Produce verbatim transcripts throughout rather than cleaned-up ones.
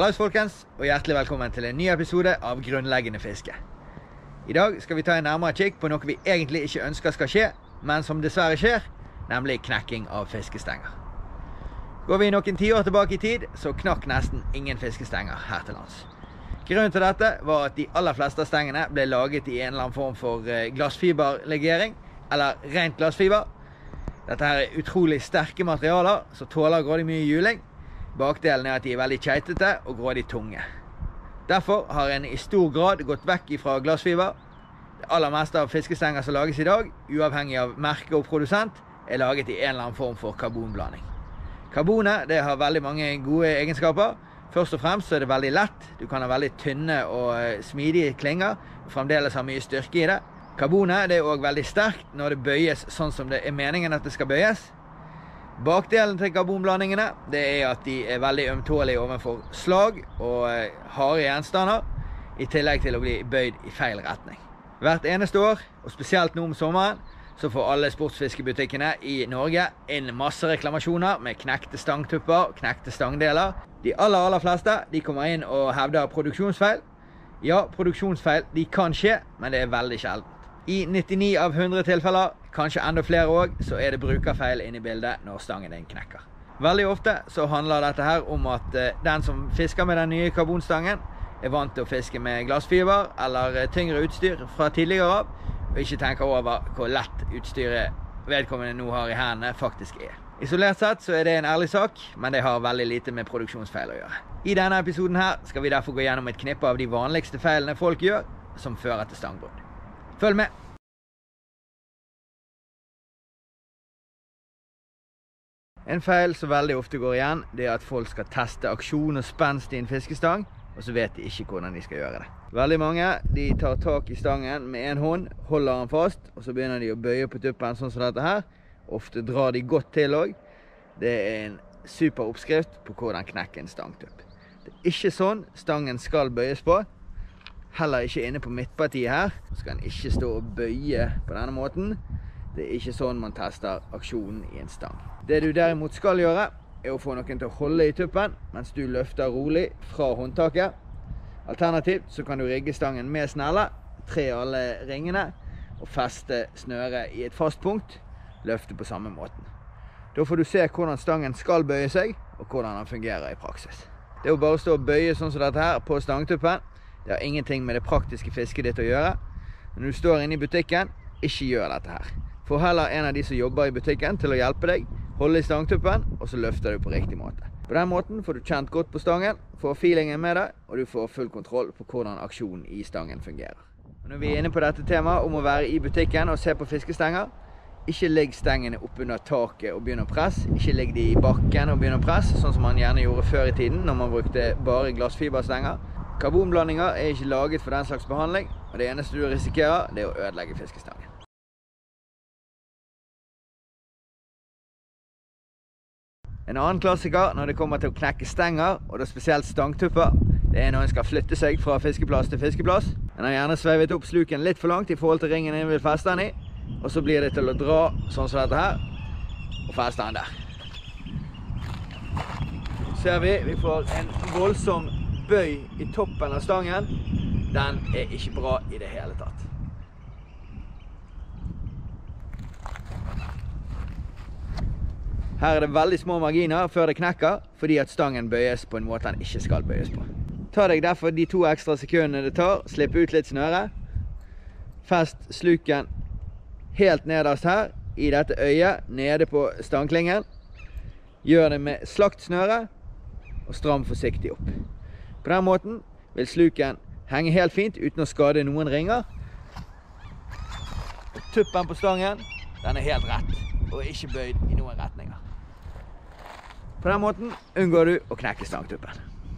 Hallo folkens, og hjertelig velkommen til en ny episode av Grunnleggende fiske. I dag skal vi ta en nærmere kikk på noe vi egentlig ikke ønsker skal skje, men som dessverre skjer, nemlig knekking av fiskestenger. Går vi noen tiår tilbake i tid, så knakk nesten ingen fiskestenger her til lands. Grunnen til dette var at de aller fleste stengene ble laget i en eller annen form for glassfiberlegering, eller rent glassfiber. Dette her er utrolig sterke materialer, som tåler grådig mye juling. Bakdelen er at de er veldig keitete og grådig tunge. Derfor har en i stor grad gått vekk fra glassfiber. Det aller meste av fiskestenger som lages i dag, uavhengig av merke og produsent, er laget i en eller annen form for karbonblanding. Karbonet det har veldig mange gode egenskaper. Først og fremst så er det veldig lett. Du kan ha veldig tynne og smidige klinger, og fremdeles ha mye styrke i det. Karbonet det er også veldig sterkt når det bøyes sånn som det er meningen at det skal bøyes. Bakdelen til karbonblandingene det er at de er veldig ømtålige overfor slag og harde gjenstander, i tillegg til å bli bøyd i feil retning. Hvert eneste år, og spesielt nå om sommeren, så får alle sportsfiskebutikkene i Norge inn masse reklamasjoner med knekte stangtupper, knekte stangdeler. De aller, aller fleste de kommer inn og hevder produksjonsfeil. Ja, produksjonsfeil de kan skje, men det er veldig sjeldent. I nittini av hundre tilfeller, kanskje enda flere også, så er det brukerfeil inne i bildet når stangen din knekker. Veldig ofte så handler dette her om at den som fisker med den nye karbonstangen er vant til å fiske med glassfiber eller tyngre utstyr fra tidligere av, og ikke tenker over hvor lett utstyret vedkommende nå har i hendene faktisk er. Isolert sett så er det en ærlig sak, men det har veldig lite med produksjonsfeil å gjøre. I denne episoden her skal vi derfor gå gjennom et knippe av de vanligste feilene folk gjør som fører til stangbrudd. Følg med! En feil som veldig ofte går igjen, det er at folk skal teste aksjon og spenst i en fiskestang, og så vet de ikke hvordan de skal gjøre det. Veldig mange, de tar tak i stangen med en hånd, holder den fast, og så begynner de å bøye på tuppen sånn som dette her. Ofte drar de godt til også. Det er en super oppskrift på hvordan knekke en stangtupp. Det er ikke sånn stangen skal bøyes på. Heller ikke inne på midtpartiet her. Så skal den ikke stå og bøye på denne måten. Det er ikke sånn man tester aksjonen i en stang. Det du derimot skal gjøre, er å få noen til å holde i tuppen, mens du løfter rolig fra håndtaket. Alternativt så kan du rigge stangen med snelle, tre alle ringene, og feste snøret i et fast punkt, løfte på samme måten. Da får du se hvordan stangen skal bøye seg, og hvordan den fungerer i praksis. Det er jo bare å stå og bøye sånn som dette her på stangtuppen. Det har ingenting med det praktiske fisket ditt å gjøre. Når du står inne i butikken, ikke gjør dette her. Få heller en av de som jobber i butikken til å hjelpe deg, holde i stangtuppen, og så løfter du på riktig måte. På den måten får du kjent godt på stangen, får feelingen med deg, og du får full kontroll på hvordan aksjonen i stangen fungerer. Og når vi er inne på dette temaet om å være i butikken og se på fiskestenger, ikke legg stengene opp under taket og begynne å presse. Ikke legg de i bakken og begynne å presse, sånn som man gjerne gjorde før i tiden når man brukte bare glassfiberstenger. Karbonblandinger er ikke laget for den slags behandling, og det eneste du risikerer, det er å ødelegge fiskestangen. En annen klassiker når det kommer til å knekke stenger, og da spesielt stangtupper, det er når en skal flytte seg fra fiskeplass til fiskeplass. En har gjerne svevet opp sluken litt for langt i forhold til ringen en vil feste den i, og så blir det til å dra sånn som dette her, og feste den der. Ser vi, vi får en voldsom bøy i toppen av stangen. Den er ikke bra i det hele tatt. Her er det veldig små marginer før det knekker, fordi at stangen bøyes på en måte den ikke skal bøyes på. Ta deg derfor de to ekstra sekundene det tar, slipp ut litt snøre. Fest sluken helt nederst her, i dette øyet, nede på stangklingen. Gjør det med slakt snøre, og stram forsiktig opp. På den måten vil sluken henge helt fint uten å skade noen ringer. Tuppen på stangen, den er helt rett, og ikke bøyd i noen retninger. På den måten unngår du å knekke stangtuppen.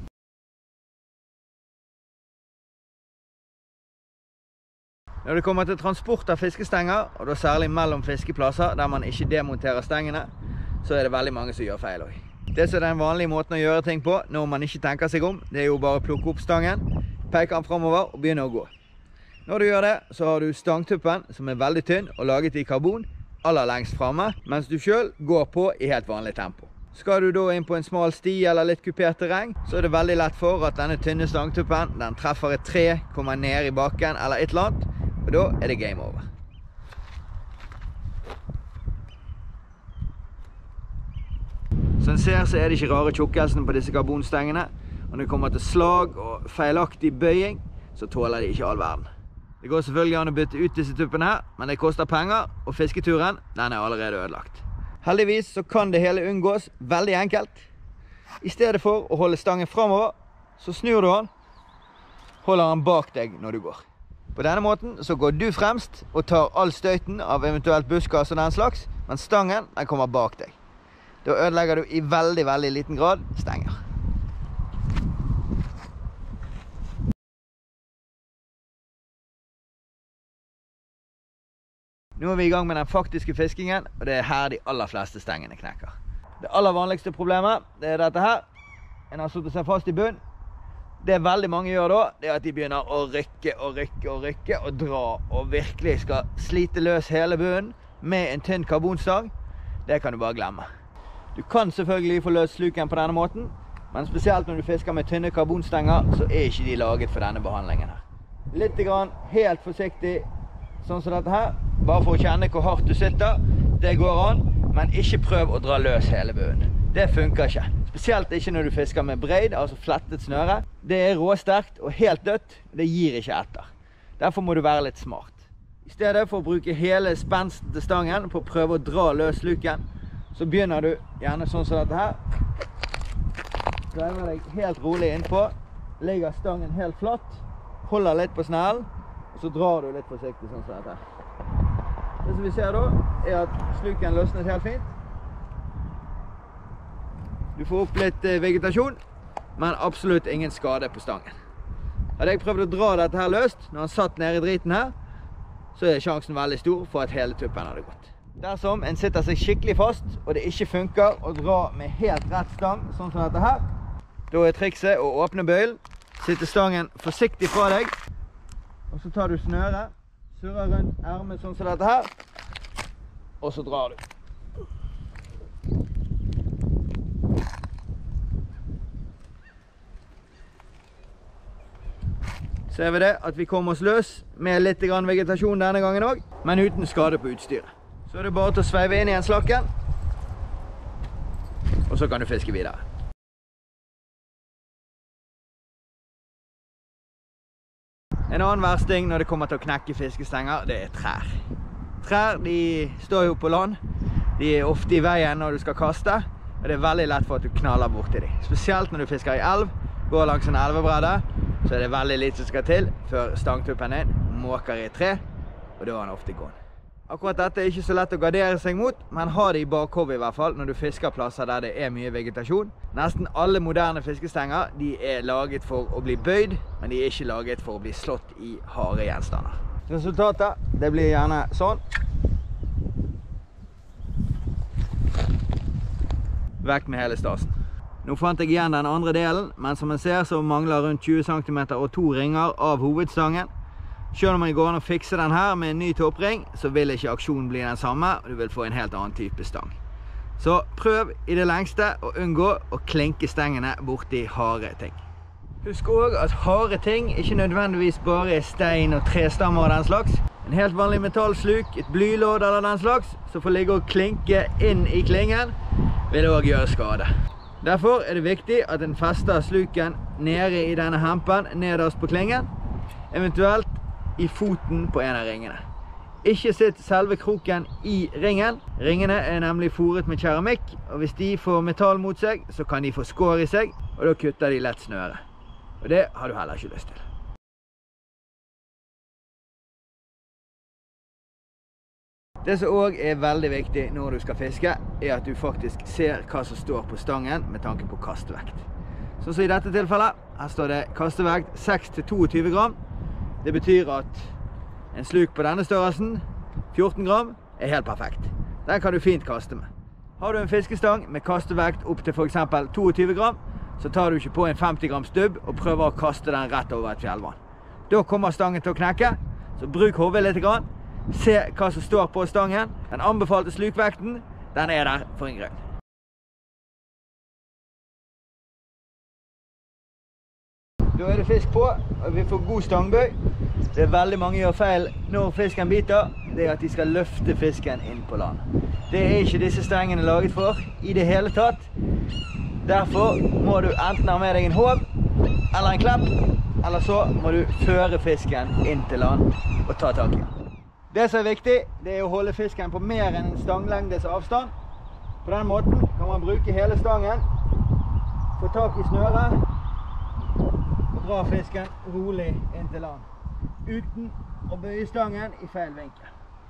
Når det kommer til transport av fiskestenger, og da særlig mellom fiskeplasser der man ikke demonterer stengene, så er det veldig mange som gjør feil også. Det som er den vanlige måten å gjøre ting på når man ikke tenker seg om, det er jo bare å plukke opp stangen, peke den fremover og begynne å gå. Når du gjør det, så har du stangtuppen som er veldig tynn og laget i karbon aller lengst fremme, mens du selv går på i helt vanlig tempo. Skal du da inn på en smal sti eller litt kupert terreng, så er det veldig lett for at denne tynne stangtuppen, den treffer et tre, kommer ned i bakken eller et eller annet, og da er det game over. Som en ser så er det ikke rare tjukkelsen på disse karbonstengene, og når det kommer til slag og feilaktig bøying, så tåler de ikke all verden. Det går selvfølgelig an å bytte ut disse tuppene her, men det koster penger, og fisketuren, den er allerede ødelagt. Heldigvis så kan det hele unngås veldig enkelt. I stedet for å holde stangen fremover, så snur du den, holder den bak deg når du går. På denne måten så går du fremst og tar all støyten av eventuelt buskas og den slags, men stangen den kommer bak deg. Da ødelegger du i veldig, veldig liten grad stenger. Nå er vi i gang med den faktiske fiskingen, og det er her de aller fleste stengene knekker. Det aller vanligste problemet, det er dette her. En har satt seg fast i bunn. Det veldig mange gjør da, det er at de begynner å rykke og rykke og rykke og dra, og virkelig skal slite løs hele bunnen med en tynn karbonstang. Det kan du bare glemme. Du kan selvfølgelig få løs sluken på denne måten, men spesielt når du fisker med tynne karbonstenger, så er ikke de laget for denne behandlingen her. Litt grann, helt forsiktig, sånn som dette her, bare for å kjenne hvor hardt du sitter. Det går an, men ikke prøv å dra løs hele bunnen. Det funker ikke. Spesielt ikke når du fisker med breid, altså flettet snøre. Det er råsterkt og helt dødt, det gir ikke etter. Derfor må du være litt smart. I stedet for å bruke hele spensten til stangen på å prøve å dra løs luken, så begynner du gjerne sånn som dette her. Dreier deg helt rolig innpå, legger stangen helt flatt, holder litt på snellen, og så drar du litt forsiktig sånn som dette. Det som vi ser da, er at sluken løsnet helt fint. Du får opp litt vegetasjon, men absolutt ingen skade på stangen. Hadde jeg prøvd å dra dette her løst, når han satt nede i driten her, så er sjansen veldig stor for at hele tuppen hadde gått. Dersom en sitter seg skikkelig fast, og det ikke funker å dra med helt rett stang, sånn som dette her, da er trikset å åpne bøylen, sitte stangen forsiktig fra deg, og så tar du snøret, surrer rundt ermet sånn som dette her, og så drar du. Ser vi det, at vi kommer oss løs med litt grann vegetasjon denne gangen også, men uten skade på utstyret. Så er det bare til å sveive inn i en slakken, og så kan du fiske videre. En annen versting når det kommer til å knekke fiskestenger, det er trær. Trær, de står jo på land. De er ofte i veien når du skal kaste, og det er veldig lett for at du knaller bort til dem. Spesielt når du fisker i elv, går langs en elvebredde, så er det veldig lite som skal til før stangtuppen din måker i et tre, og da er han ofte gående. Akkurat dette er ikke så lett å gardere seg mot, men ha det i bakhodet i hvert fall når du fisker plasser der det er mye vegetasjon. Nesten alle moderne fiskestenger, de er laget for å bli bøyd, men de er ikke laget for å bli slått i harde gjenstander. Resultatet, det blir gjerne sånn. Vekk med hele stasen. Nå fant jeg igjen den andre delen, men som man ser så mangler rundt tjue centimeter og to ringer av hovedstangen. Selv om det går an å fikse den her med en ny toppring, så vil ikke aksjonen bli den samme, og du vil få en helt annen type stang. Så prøv i det lengste å unngå å klinke stengene borti harde ting. Husk også at harde ting ikke nødvendigvis bare er stein og trestammer og den slags. En helt vanlig metallsluk, et blylåd eller den slags, som får ligge og klinke inn i klingen, vil også gjøre skade. Derfor er det viktig at en fester sluken nede i denne hempen nederst på klingen, eventuelt i foten på en av ringene. Ikke sitt selve kroken i ringen. Ringene er nemlig foret med keramikk, og hvis de får metall mot seg, så kan de få skår i seg, og da kutter de lett snøret. Og det har du heller ikke lyst til. Det som også er veldig viktig når du skal fiske, er at du faktisk ser hva som står på stangen med tanke på kastevekt. Sånn som i dette tilfellet, her står det kastevekt seks til toogtyve gram. Det betyr at en sluk på denne størrelsen, fjorten gram, er helt perfekt. Den kan du fint kaste med. Har du en fiskestang med kastevekt opp til for eksempel toogtyve gram, så tar du ikke på en femti gram stubb og prøver å kaste den rett over et fjellvann. Da kommer stangen til å knekke, så bruk hodet litt grann. Se hva som står på stangen. Den anbefalte slukvekten, den er der for en grunn. Da er det fisk på, og vi får god stangbøy. Det er veldig mange gjør feil når fisken biter, det er at de skal løfte fisken inn på land. Det er ikke disse stengene laget for i det hele tatt. Derfor må du enten ha med deg en håv eller en klepp, eller så må du føre fisken inn til land og ta tak i den. Det som er viktig, det er å holde fisken på mer enn en stanglengdes avstand. På den måten kan man bruke hele stangen, få tak i snøret og dra fisken rolig inn til land, uten å bøye stangen i feil vinkel.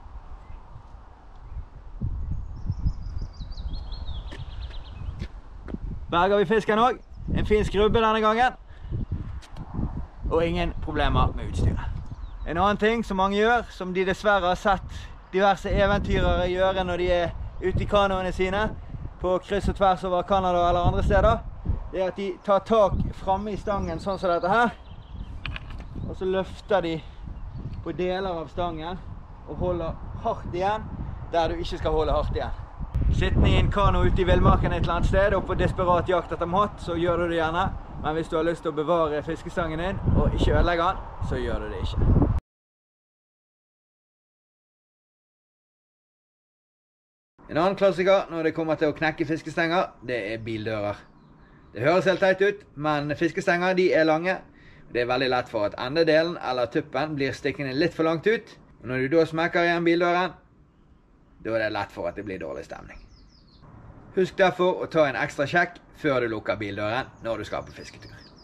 Berger vi fisken også. En fin skrubbe denne gangen. Og ingen problemer med utstyret. En annen ting som mange gjør, som de dessverre har sett diverse eventyrere gjøre når de er ute i kanoene sine, på kryss og tvers over Canada eller andre steder, det er at de tar tak fremme i stangen sånn som dette her, og så løfter de på deler av stangen og holder hardt igjen der du ikke skal holde hardt igjen. Sittende i en kano ute i villmarken et eller annet sted og på desperat jakt etter mat, så gjør du det gjerne. Men hvis du har lyst til å bevare fiskestangen din og ikke ødelegge den, så gjør du det ikke. En annen klassiker når det kommer til å knekke fiskestenger, det er bildører. Det høres helt teit ut, men fiskestenger de er lange. Det er veldig lett for at endedelen eller tuppen blir stikkende litt for langt ut. Og når du da smekker igjen bildøren, da er det lett for at det blir dårlig stemning. Husk derfor å ta en ekstra sjekk før du lukker bildøren når du skal på fisketur.